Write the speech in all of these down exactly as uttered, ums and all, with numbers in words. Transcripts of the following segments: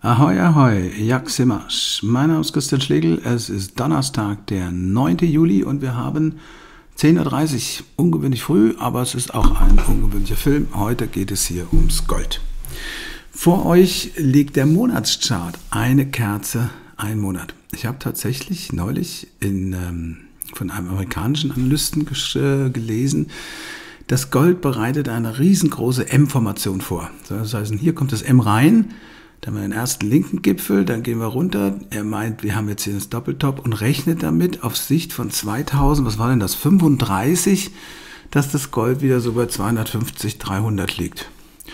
Ahoi, ahoi, Jak Simmers. Mein Name ist Christian Schlegel. Es ist Donnerstag, der neunte Juli und wir haben zehn Uhr dreißig. Ungewöhnlich früh, aber es ist auch ein ungewöhnlicher Film. Heute geht es hier ums Gold. Vor euch liegt der Monatschart. Eine Kerze, ein Monat. Ich habe tatsächlich neulich in, ähm, von einem amerikanischen Analysten gelesen, das Gold bereitet eine riesengroße M-Formation vor. Das heißt, hier kommt das M rein. Dann haben wir den ersten linken Gipfel, dann gehen wir runter. Er meint, wir haben jetzt hier das Doppeltop und rechnet damit auf Sicht von zweitausend, was war denn das, fünfunddreißig, dass das Gold wieder so bei zweihundertfünfzig, dreihundert liegt.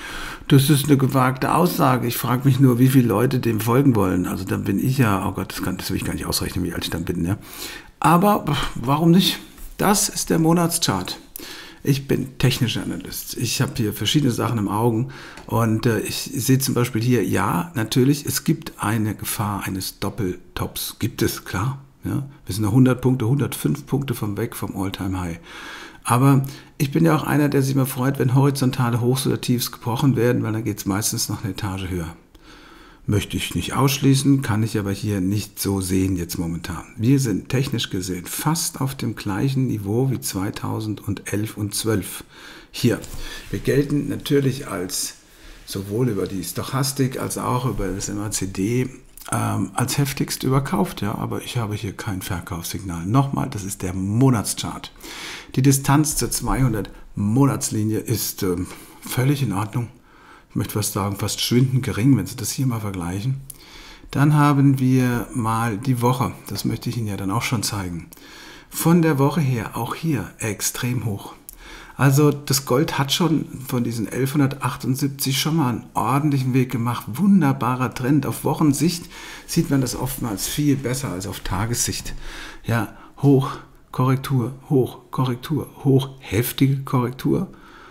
Das ist eine gewagte Aussage. Ich frage mich nur, wie viele Leute dem folgen wollen. Also dann bin ich ja, oh Gott, das, kann, das will ich gar nicht ausrechnen, wie alt ich dann bin. Ja. Aber warum nicht? Das ist der Monatschart. Ich bin technischer Analyst. Ich habe hier verschiedene Sachen im Augen und äh, ich sehe zum Beispiel hier, ja, natürlich, es gibt eine Gefahr eines Doppeltops. Gibt es, klar. Ja? Wir sind noch hundert Punkte, hundertfünf Punkte vom weg vom All-Time-High. Aber ich bin ja auch einer, der sich immer freut, wenn horizontale Hochs oder Tiefs gebrochen werden, weil dann geht es meistens noch eine Etage höher. Möchte ich nicht ausschließen, kann ich aber hier nicht so sehen jetzt momentan. Wir sind technisch gesehen fast auf dem gleichen Niveau wie zweitausendelf und zwölf. Hier, wir gelten natürlich als sowohl über die Stochastik als auch über das M A C D ähm, als heftigst überkauft. Ja, aber ich habe hier kein Verkaufssignal. Nochmal, das ist der Monatschart. Die Distanz zur zweihundert Monatslinie ist ähm, völlig in Ordnung. Ich möchte fast sagen, fast schwindend gering, wenn Sie das hier mal vergleichen. Dann haben wir mal die Woche. Das möchte ich Ihnen ja dann auch schon zeigen. Von der Woche her, auch hier, extrem hoch. Also das Gold hat schon von diesen elfhundertachtundsiebzig schon mal einen ordentlichen Weg gemacht. Wunderbarer Trend. Auf Wochensicht sieht man das oftmals viel besser als auf Tagessicht. Ja, hoch, Korrektur, hoch, Korrektur, hoch, heftige Korrektur.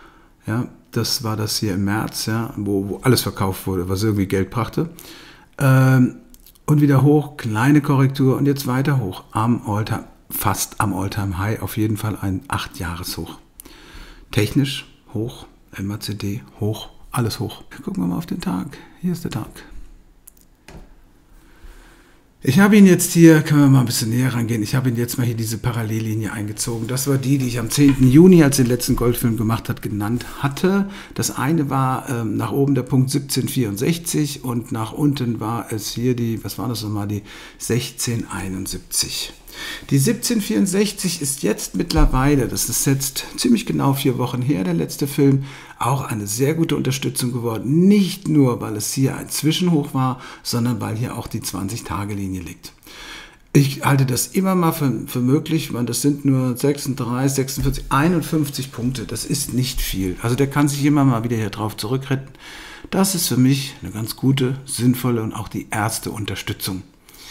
Ja, das war das hier im März, ja, wo, wo alles verkauft wurde, was irgendwie Geld brachte. Ähm, und wieder hoch, kleine Korrektur und jetzt weiter hoch, am Alltime, fast am All-Time-High, auf jeden Fall ein acht Jahres Hoch. Technisch hoch, M A C D hoch, alles hoch. Gucken wir mal auf den Tag. Hier ist der Tag. Ich habe ihn jetzt hier, können wir mal ein bisschen näher rangehen, ich habe ihn jetzt mal hier diese Parallellinie eingezogen. Das war die, die ich am zehnten Juni, als ich den letzten Goldfilm gemacht hat, genannt hatte. Das eine war ähm, nach oben der Punkt siebzehnhundertvierundsechzig und nach unten war es hier die, was war das nochmal, die sechzehnhunderteinundsiebzig. Die siebzehnhundertvierundsechzig ist jetzt mittlerweile, das ist jetzt ziemlich genau vier Wochen her, der letzte Film, auch eine sehr gute Unterstützung geworden. Nicht nur, weil es hier ein Zwischenhoch war, sondern weil hier auch die zwanzig-Tage-Linie liegt. Ich halte das immer mal für, für möglich, weil das sind nur sechsunddreißig, sechsundvierzig, einundfünfzig Punkte. Das ist nicht viel. Also der kann sich immer mal wieder hier drauf zurückretten. Das ist für mich eine ganz gute, sinnvolle und auch die erste Unterstützung.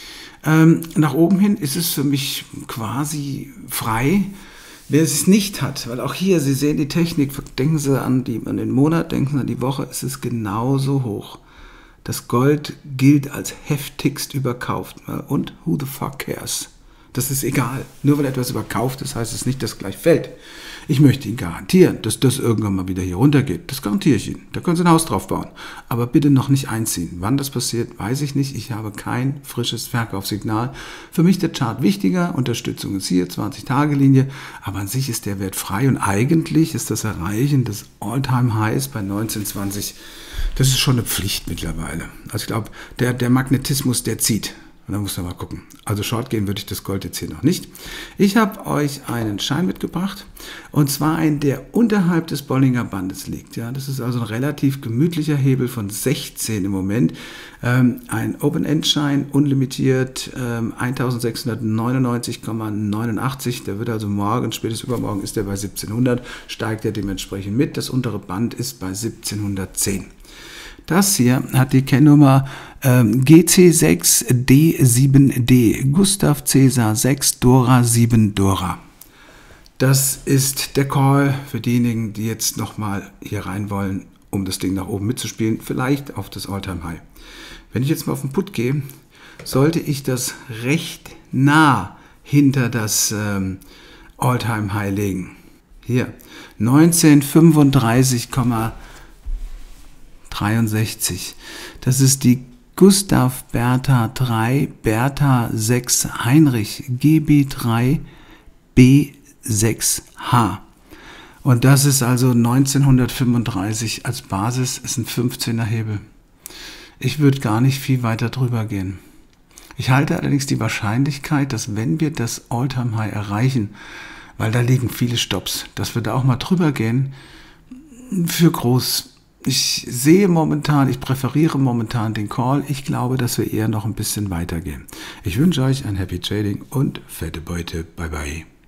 Ähm, nach oben hin ist es für mich quasi frei. Wer es nicht hat, weil auch hier, Sie sehen die Technik, denken Sie an, die, an den Monat, denken Sie an die Woche, es ist genauso hoch. Das Gold gilt als heftigst überkauft. Und who the fuck cares? Das ist egal. Nur weil etwas überkauft ist, heißt es nicht, dass es gleich fällt. Ich möchte Ihnen garantieren, dass das irgendwann mal wieder hier runtergeht. Das garantiere ich Ihnen. Da können Sie ein Haus drauf bauen. Aber bitte noch nicht einziehen. Wann das passiert, weiß ich nicht. Ich habe kein frisches Verkaufssignal. Für mich der Chart wichtiger. Unterstützung ist hier, zwanzig-Tage-Linie. Aber an sich ist der Wert frei. Und eigentlich ist das Erreichen des All-Time-Highs bei neunzehn zwanzig, das ist schon eine Pflicht mittlerweile. Also ich glaube, der, der Magnetismus, der zieht. Und dann muss man mal gucken. Also Short gehen würde ich das Gold jetzt hier noch nicht. Ich habe euch einen Schein mitgebracht. Und zwar einen, der unterhalb des Bollinger Bandes liegt. Ja, das ist also ein relativ gemütlicher Hebel von sechzehn im Moment. Ähm, ein Open-End-Schein, unlimitiert, ähm, eintausendsechshundertneunundneunzig Komma neunundachtzig. Der wird also morgen, spätestens übermorgen, ist der bei siebzehnhundert. Steigt er dementsprechend mit. Das untere Band ist bei siebzehnhundertzehn. Das hier hat die Kennnummer ähm, G C sechs D sieben D, Gustav Cäsar sechs Dora sieben Dora. Das ist der Call für diejenigen, die jetzt nochmal hier rein wollen, um das Ding nach oben mitzuspielen, vielleicht auf das All-Time-High. Wenn ich jetzt mal auf den Put gehe, sollte ich das recht nah hinter das ähm, All-Time-High legen. Hier, neunzehnhundertfünfunddreißig Komma dreiundsechzig. Das ist die Gustav Bertha drei, Bertha sechs, Heinrich, G B drei, B sechs H. Und das ist also neunzehnhundertfünfunddreißig als Basis, ist ein fünfzehner Hebel. Ich würde gar nicht viel weiter drüber gehen. Ich halte allerdings die Wahrscheinlichkeit, dass wenn wir das All-Time-High erreichen, weil da liegen viele Stops, dass wir da auch mal drüber gehen, für groß. Ich sehe momentan, ich präferiere momentan den Call. Ich glaube, dass wir eher noch ein bisschen weitergehen. Ich wünsche euch ein Happy Trading und fette Beute. Bye bye.